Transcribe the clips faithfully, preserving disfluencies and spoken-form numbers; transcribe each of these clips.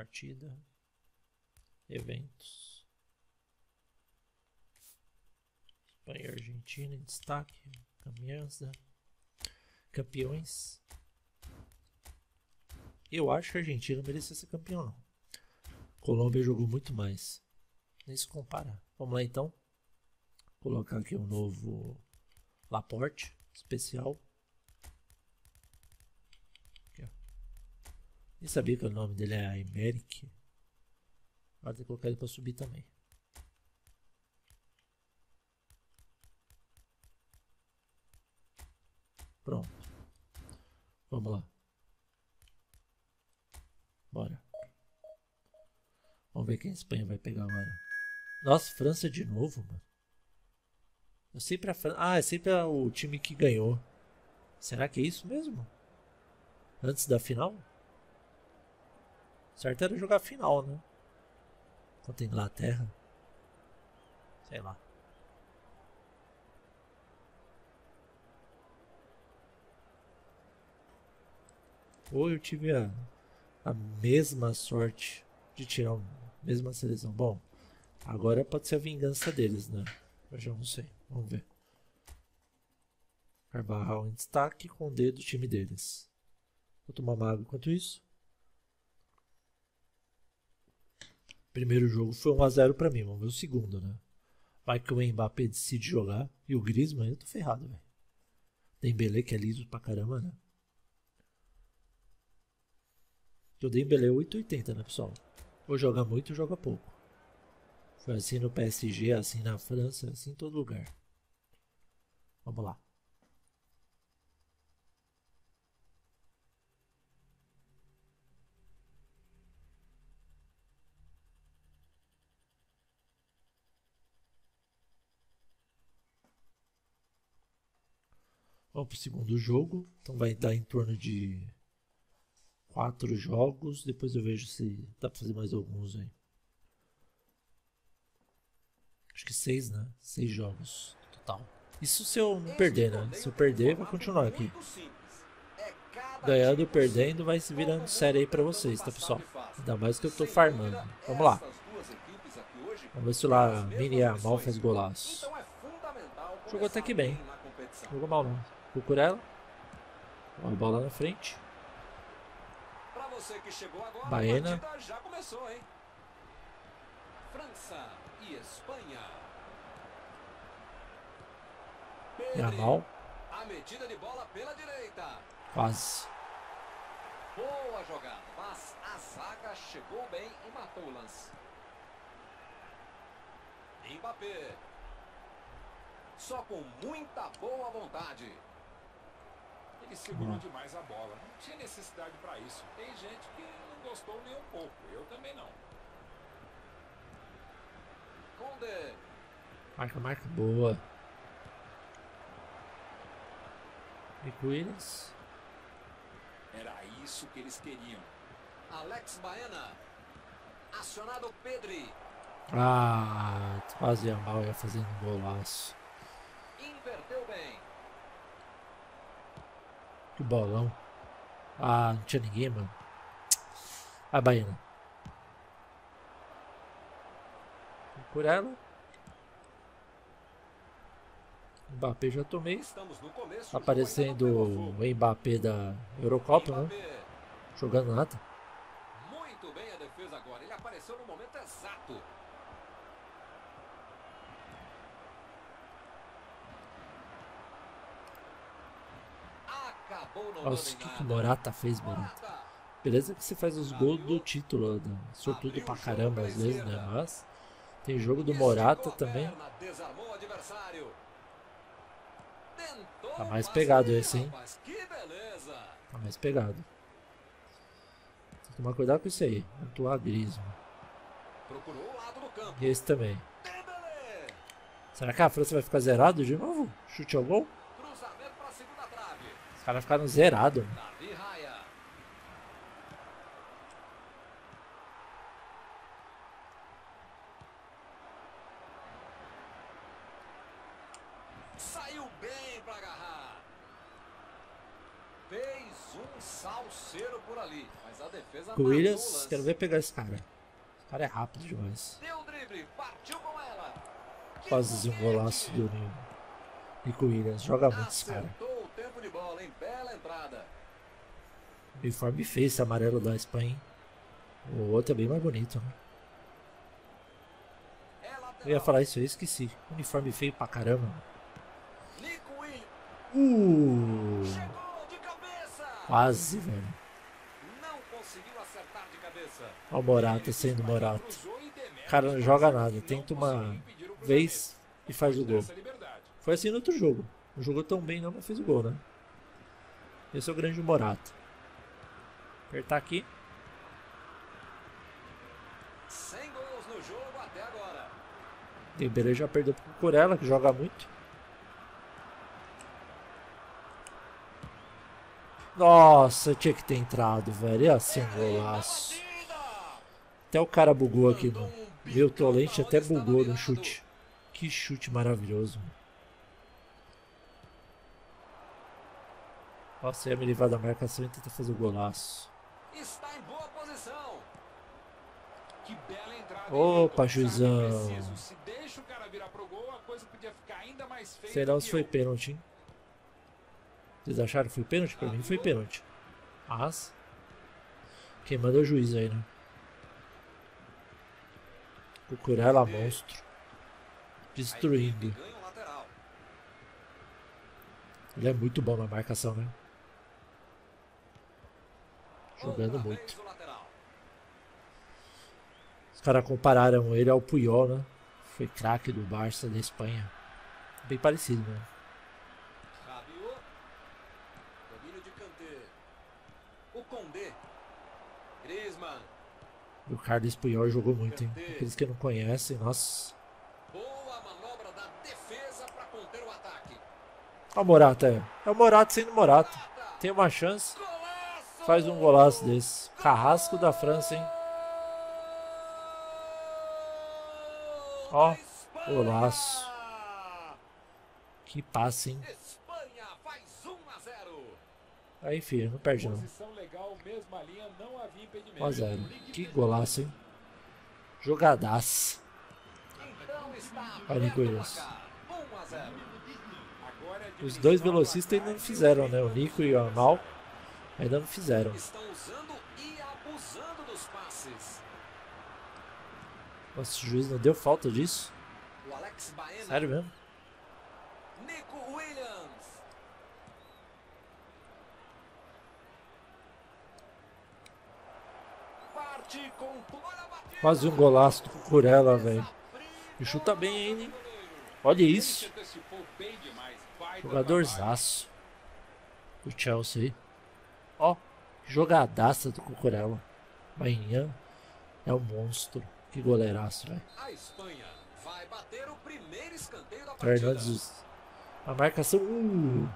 partida. Eventos. Espanha e Argentina em destaque. Campeões. Campeões. Eu acho que a Argentina merecia ser campeão, não. Colômbia jogou muito mais. Nem se compara. Vamos lá então. Vou colocar aqui um novo Laporte especial. Aqui, ó. Nem sabia que o nome dele é Aymeric. Agora tem que colocar ele para subir também. Pronto. Vamos lá. Bora. Vamos ver quem a Espanha vai pegar agora. Nossa, França de novo, mano. Eu sempre a Fran... Ah, é sempre o time que ganhou. Será que é isso mesmo? Antes da final? Certo era jogar a final, né? Contra a Inglaterra. Sei lá. Ou eu tive a, a mesma sorte de tirar a mesma seleção. Bom, agora pode ser a vingança deles, né? Eu já não sei. Vamos ver. Carvajal em destaque com o D do time deles. Vou tomar uma água enquanto isso. Primeiro jogo foi um a zero pra mim. Vamos ver o segundo, né? Vai que o Mbappé decide jogar. E o Griezmann, eu tô ferrado, velho. Dembélé que é liso pra caramba, né? O Dembélé é oito e oitenta, né, pessoal? Ou joga muito ou joga pouco. Foi assim no P S G, assim na França, assim em todo lugar. Vamos lá. Vamos pro segundo jogo. Então vai dar em torno de quatro jogos. Depois eu vejo se dá pra fazer mais alguns aí. Acho que seis, né? Seis jogos total. Isso se eu não perder, né? Se eu perder, vai continuar aqui. Ganhando ou perdendo, vai se virando série aí pra vocês, tá, pessoal? Ainda mais que eu tô farmando. Vamos lá. Vamos ver se o lá Mini Yamal faz golaço. Jogou até que bem. Jogou mal não. Cucurella. Ó, a bola na frente. Baena. França e Espanha. Yamal. A medida de bola pela direita. Quase. Boa jogada, mas a zaga chegou bem e matou o lance. Mbappé. Só com muita boa vontade. Ele segurou demais a bola. Não tinha necessidade para isso. Tem gente que não gostou nem um pouco. Eu também não. Conde. Marca, marca. Boa. Nico Williams. Era isso que eles queriam. Alex Baena. Acionado Pedri. Ah, quase Yamal ia fazendo um golaço. Inverteu bem. Que bolão. Ah, não tinha ninguém, mano. A Baena. Por ela. Mbappé já tomei. Estamos no começo, Aparecendo o Mbappé da Eurocopa, né? Mbappé. Jogando nada. Muito bem a defesa agora. Ele apareceu no momento exato. Acabou não Nossa, o dando que, em que o nada. Morata fez, Morata? Morata. Beleza que você faz os gols do título, né? Sortudo pra caramba às vezes, né? Mas tem jogo do Morata Esticou a também. perna, desarmou o adversário. Tentou Tá mais um pegado passe, esse, hein? rapaz, que beleza. Tá mais pegado. Tem que tomar cuidado com isso aí. Atuar Griezmann. Procurou o lado do campo. E esse também. Dembélé. Será que a França vai ficar zerado de novo? Chute ao gol? Cruzamento para a segunda trave. Os caras ficaram zerados. Davi Raya. Saiu bem para agarrar. Fez um um salseiro por ali, mas a defesa O Williams, matou o lance. quero ver pegar esse cara. Esse cara é rápido demais. Deu o drible, partiu com ela. Quase um golaço do Nico Williams. Joga muito esse cara. Acertou o tempo de bola, hein? Bela entrada. Uniforme feio esse amarelo da Espanha, hein? O outro é bem mais bonito, né? É lateral. Eu ia falar isso aí, esqueci. Uniforme feio pra caramba. Nico Williams Uh, chegou de cabeça. quase, velho. Não conseguiu acertar de cabeça. Olha o Morata sendo Morata. O cara não joga nada, tenta uma vez e faz o gol. Foi assim no outro jogo. Não jogou tão bem não, mas fez o gol, né? Esse é o grande Morata. Apertar aqui. Sem gols no jogo até agora. Dembélé já perdeu pro Cucurella, que joga muito. Nossa, tinha que ter entrado, velho. E assim, um golaço. Até o cara bugou aqui, mano. Meu Tolente até bugou no chute. Que chute maravilhoso, mano. Nossa, ia me livrar da marcação e tentar fazer o golaço. Está em boa posição. Que bela entrada. Opa, juizão. Se deixa o cara virar pro gol, a coisa podia ficar ainda mais feia. Sei não se foi pênalti, hein? Vocês acharam que foi pênalti? Pra mim foi pênalti. Mas quem manda é o juiz aí, né? Cucurella monstro. Destruindo. Ganha o lateral. Ele é muito bom na marcação, né? Jogando Outra muito. vez o lateral. Os caras compararam ele ao Puyol, né? Foi craque do Barça da Espanha. Bem parecido, né? Rabiot. Domínio de Kanté. O Condé. Griezmann. E o Carlos Puyol jogou muito, hein? Aqueles que não conhecem, nossa. Boa manobra da defesa para conter o ataque. Olha o Morata aí. É o Morata sendo Morata. Tem uma chance, Golaço! faz um golaço desse. Carrasco da França, hein? Ó, golaço. Que passe, hein? Espanha faz um a zero. Aí, filho, não perde não. Posição legal, mesma linha, não havia impedimento. um a zero. Que golaço, hein? Jogadaço. Então está Olha, Nico aberto o Williams. placar. um a zero. Agora é Os dois velocistas ainda não fizeram, né? O Nico e o Amal ainda não fizeram. Estão usando e abusando dos passes. Nossa, o juiz não deu falta disso? O Alex Baena. Sério mesmo? Nico Williams. Parte com toda a batida. Quase um golaço do Cucurella, velho. E chuta bem ainda, hein? Olha isso. antecipou bem demais. Vai Jogadorzaço do Chelsea aí. Ó, jogadaça do Cucurella. Manhã é um monstro. Que goleiraço, velho. A Espanha vai bater o primeiro escanteio da partida. Fernandes. A marcação. Uh,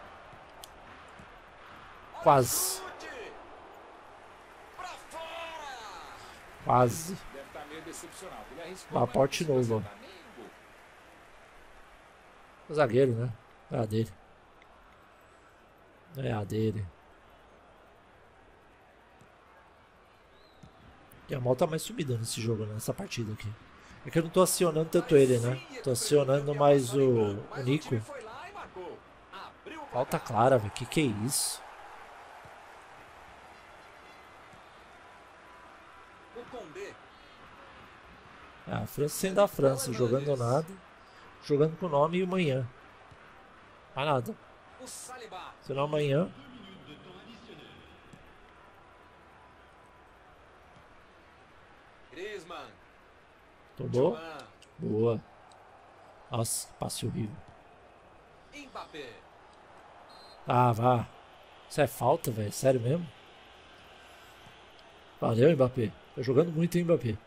quase. Chute. Pra fora. Quase. Deve estar meio decepcionado. Ele arriscou, Laporte mas não novo, ó. acertar nem o gol. O zagueiro, né? É a dele. É a dele. E a mal tá mais subida nesse jogo, né? Nessa partida aqui. É que eu não tô acionando tanto ele, né? Tô acionando mais o, o Nico. Foi lá e marcou. Abriu o Falta clara, velho. Que que é isso? o Condé. É, a França sem da França. Jogando nada. Jogando com o nome e o manhã. Mais nada. O Saliba. Senão amanhã. Griezmann. Tomou? Thuram. Boa. Nossa, que passe horrível. Mbappé. Ah, vá. Isso é falta, velho. Sério mesmo? Valeu, Mbappé. Tá jogando muito, hein, Mbappé.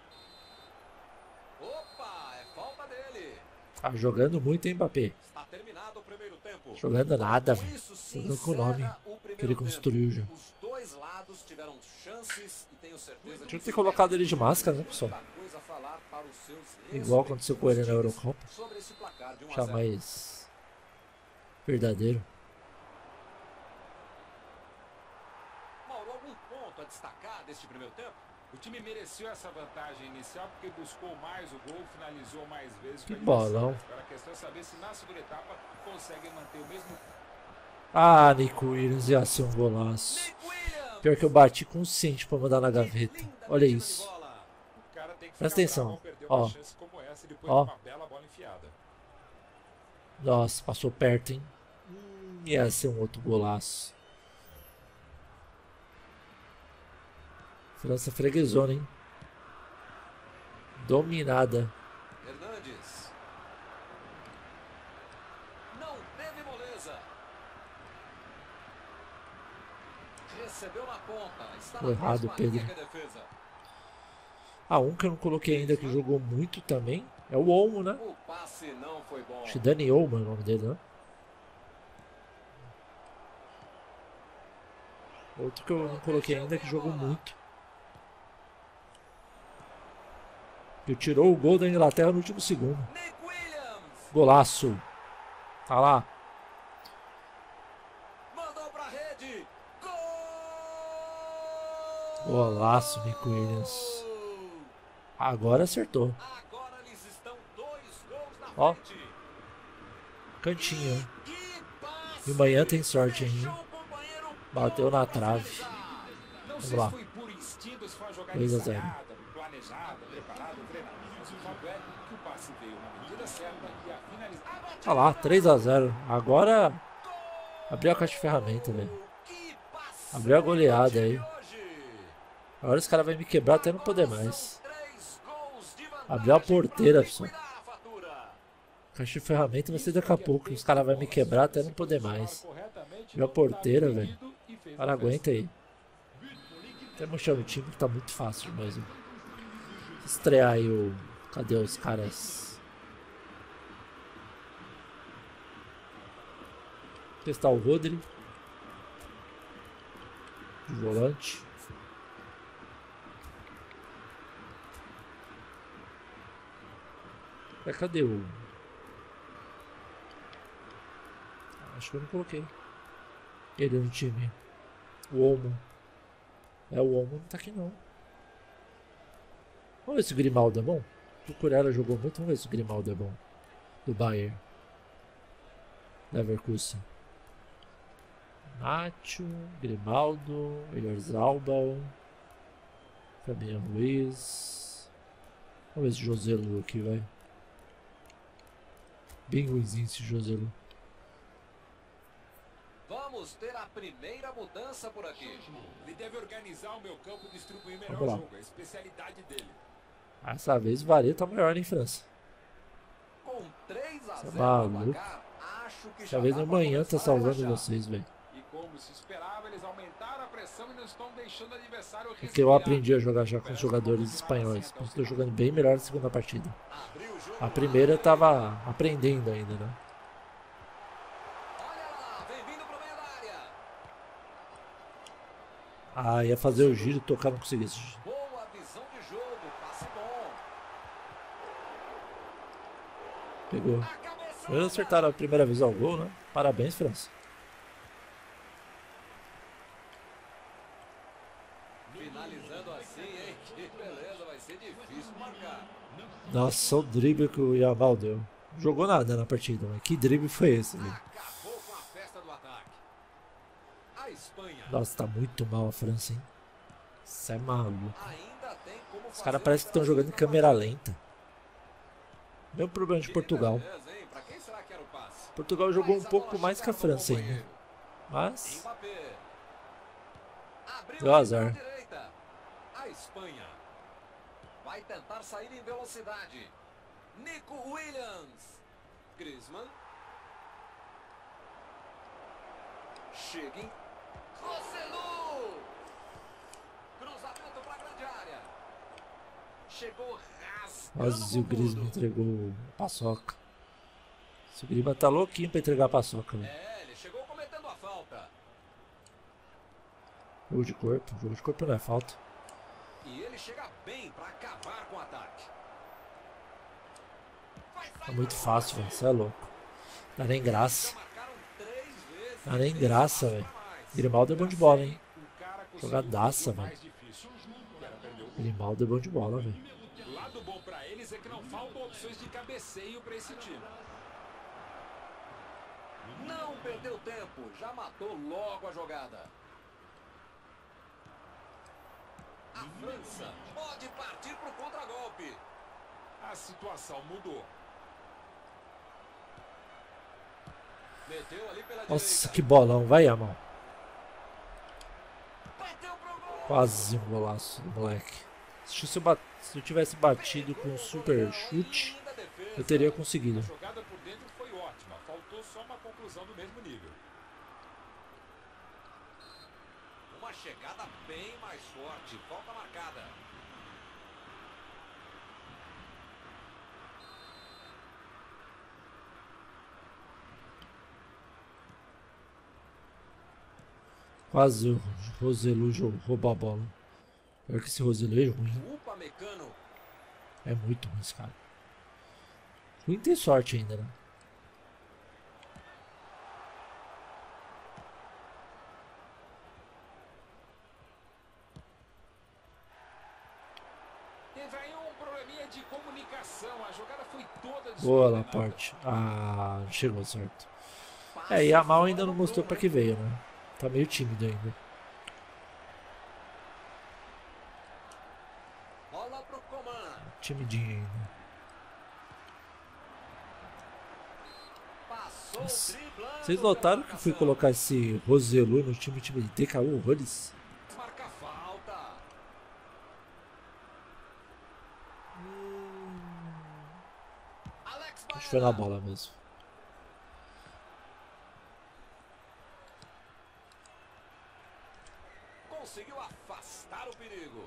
Opa, é falta dele. Tá jogando muito, hein, Mbappé. Está terminado o primeiro tempo. Jogando nada, Com velho. isso, se Jogando com o nome encerra o primeiro que ele tempo. construiu já. Os dois lados tiveram chances e tenho certeza Tinha que ter colocado ele de máscara, né, pessoal? muita coisa a falar para os seus Igual aconteceu com ele na Eurocopa. sobre esse placar de um a Já zero. mais verdadeiro. destacar deste primeiro tempo? O time mereceu essa vantagem inicial porque buscou mais o gol, finalizou mais vezes. Que bolão. Agora a questão é saber se na segunda etapa conseguem manter o mesmo. Ah, Nico Williams ia ser um golaço. Pior que eu bati consciente pra mandar na gaveta. Olha isso. Presta atenção. Ó. Ó. Nossa, passou perto, hein? Hum, ia ser um outro golaço. França freguesona, hein? Dominada. Hernandes. Não teve moleza. Recebeu na ponta. Está na Errado, Pedro. Ah, um que eu não coloquei ainda que jogou muito também é o Olmo, né? O passe não foi bom. Acho que Dani Olmo é o nome dele, né? Outro que eu não coloquei ainda que jogou muito. Que tirou o gol da Inglaterra no último segundo. Golaço. Tá lá. Mandou pra rede. Golaço, Nico Williams. Agora acertou. Agora eles estão dois gols na Ó. frente. Cantinho. E amanhã tem sorte ainda. Bateu na trave. Vamos lá. dois a zero. Olha lá, três a zero. Agora abriu a caixa de ferramenta, velho. Abriu a goleada aí. Agora os caras vão me quebrar até não poder mais. Abriu a porteira, pessoal. Caixa de ferramenta vai ser daqui a pouco. Os caras vão me quebrar até não poder mais. Abriu a porteira, velho. O cara aguenta aí. Até mostrando o time que tá muito fácil demais. Né? Estrear aí o... Cadê os caras? Testar o Rodri. O volante. É, cadê o... Acho que eu não coloquei ele no time. O Olmo. É, o Olmo não tá aqui não. Vamos ver se o Grimaldo é bom. O Cucurella jogou muito. Vamos ver se o Grimaldo é bom. Do Bayern. Leverkusen. Nacho. Grimaldo. Oyarzabal. Fabian Ruiz. Vamos ver esse Joselu aqui, vai. Bem ruimzinho esse Joselu. Vamos ter a primeira mudança por aqui. Ele deve organizar o meu campo e distribuir melhor Vamos lá. o jogo. É a especialidade dele. Dessa vez o Varela tá maior em França. Com três a zero maluco. no placar, acho que Dessa já vez dá pra amanhã tá começar a salvando relaxar. vocês, velho. E como se esperava, eles aumentaram a pressão e não estão deixando o adversário respirar. Porque eu aprendi a jogar já com os jogadores espanhóis. Por isso tô jogando bem melhor na segunda partida. Abriu o jogo. A primeira eu tava aprendendo ainda, né? Olha lá, vem vindo pro meio da área. Ah, ia fazer o giro e tocar, não consegui esse giro. Boa visão de jogo, passe bom. Pegou. A cabeçada. Eles acertaram a primeira vez ao gol, né? Parabéns, França. Finalizando assim, hein? Que beleza, vai ser difícil marcar. Nossa, o drible que o Yamal deu. Não jogou nada na partida, mas que drible foi esse, velho? Acabou com a festa do ataque. A Espanha Nossa, tá muito mal a França, hein? Isso é maluco. ainda tem como Os caras parecem que estão jogando em câmera lenta. Mesmo problema de Portugal. Pra quem será que era o passe? Portugal jogou um pouco mais que a França ainda. Mas Mbappé. Abriu deu azar. na direita. A Espanha vai tentar sair em velocidade. Nico Williams. Griezmann. Chega em Joselu. Cruzamento para a grande área. Chegou rasgando. Nossa, o com Griezmann tudo. entregou a paçoca. Esse Griezmann tá louquinho pra entregar a paçoca, velho. É, ele chegou cometendo a falta. Jogo de corpo. Jogo de corpo não é falta. E ele chega bem para acabar com o ataque. Tá muito fácil, velho. Você é louco. Dá nem graça. Já marcaram três vezes. Dá nem graça, velho. Grimaldo é bom de bola, hein? O cara Jogadaça, velho. Grimaldo é bom de bola, velho. O lado bom pra eles é que não faltam opções de cabeceio pra esse time. Não perdeu tempo, já matou logo a jogada. A França pode partir pro contragolpe. A situação mudou. Meteu ali pela Nossa, direita. que bolão. Vai, Yamal. Bateu pro gol. Quase um golaço do moleque. Se eu, bat... Se eu tivesse batido com um super chute, eu teria conseguido. A jogada por dentro foi ótima. Faltou só uma conclusão do mesmo nível. Uma chegada bem mais forte. Falta marcada. Quase o Roselu roubou a bola. Pior que esse Roselu é ruim. Upa, Mecano. É muito ruim esse cara. Ruim tem sorte ainda, né? Teve aí um probleminha de comunicação. A jogada foi toda Boa, descoordenada. Laporte. Ah, não chegou certo. É, e Yamal ainda não mostrou pra que veio, né? Tá meio tímido ainda. Bola pro Coman. Timidinho ainda. Passou Nossa. driblando. Vocês notaram que eu fui colocar esse Roselu no time, time de caiu horrores? Marca falta. Alex Acho que foi na Baena. bola mesmo. Conseguiu afastar o perigo.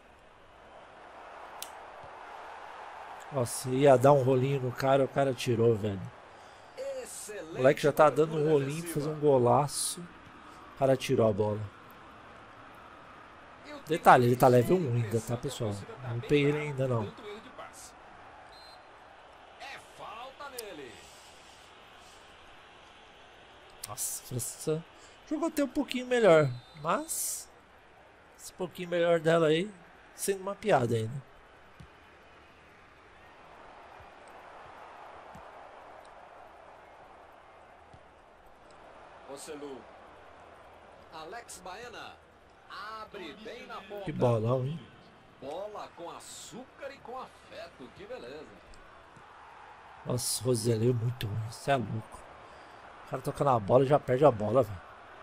Nossa, ia dar um rolinho no cara, o cara tirou, velho. Excelente. O moleque já tá dando um cobertura rolinho pra fazer um golaço. O cara tirou a bola. Eu tenho Detalhe, ele tá a level um ainda, impressão tá, que a pessoal? torcida tá Não bem peguei ele brava ainda, com não. tanto erro de passe. É falta nele. Nossa, a França jogou até um pouquinho melhor. Mas, esse pouquinho melhor dela aí, sendo uma piada ainda. Roselu. Alex Baena. Abre bem na ponta. Que bolão, hein? Bola com açúcar e com afeto. Que beleza. Nossa, Roselu é muito ruim, você é louco. O cara toca na bola e já perde a bola, velho.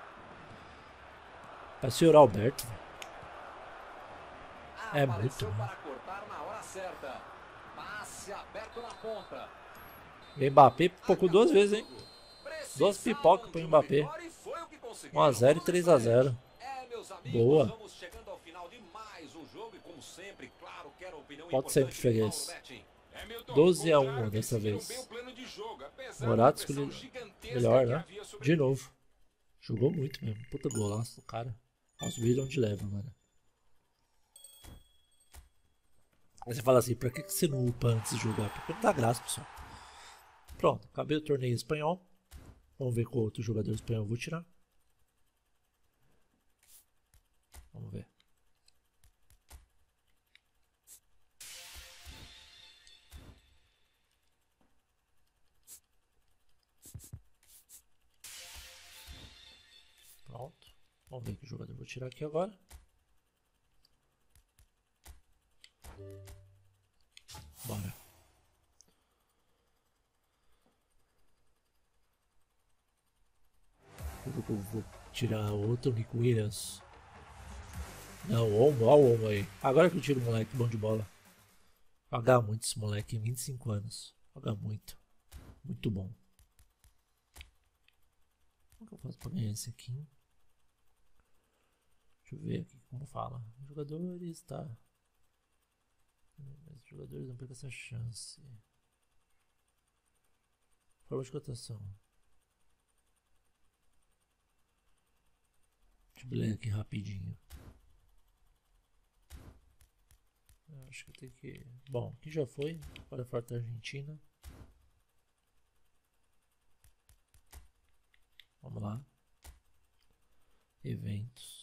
Parece o Alberto, velho. É muito Apareceu ruim. para cortar na hora certa. Passe aberto na ponta. O Mbappé pipocou duas vezes, hein? Precisavam Duas pipocas pro de uma Mbappé. vitória e foi o que conseguiram. um a zero e Vamos três em a frente. zero. É, meus amigos, Boa. vamos chegando ao final de mais um jogo e como sempre, claro, quero a opinião Pode importante sempre, de Freguês. Mauro Betting. Hamilton, doze a um ficou claro que dessa eles seguiram vez. bem o plano de jogo, apesar Morato da pressão escolheu gigantesca melhor, que né? havia sobre De ele. novo. Jogou muito mesmo. Puta golaço do cara. Os viram onde leva, mano. Aí você fala assim, pra que que você não upa antes de jogar? Porque não dá graça, pessoal. Pronto, acabei o torneio espanhol. Vamos ver qual outro jogador espanhol eu vou tirar. Vamos ver. Pronto. Vamos ver que jogador eu vou tirar aqui agora. Bora. Eu vou tirar outro Nico Williams. Não, o Olmo, olha o Olmo aí. Agora que eu tiro o moleque bom de bola. Joga muito esse moleque, vinte e cinco anos. Joga muito. Muito bom. Como que eu faço pra ganhar esse aqui? Deixa eu ver aqui como fala. Jogadores, tá. Mas os jogadores não percam essa chance. Forma de cotação. Deixa eu ler aqui rapidinho. Eu acho que tem que... Bom, aqui já foi. Para fora da Argentina. Vamos lá. Eventos.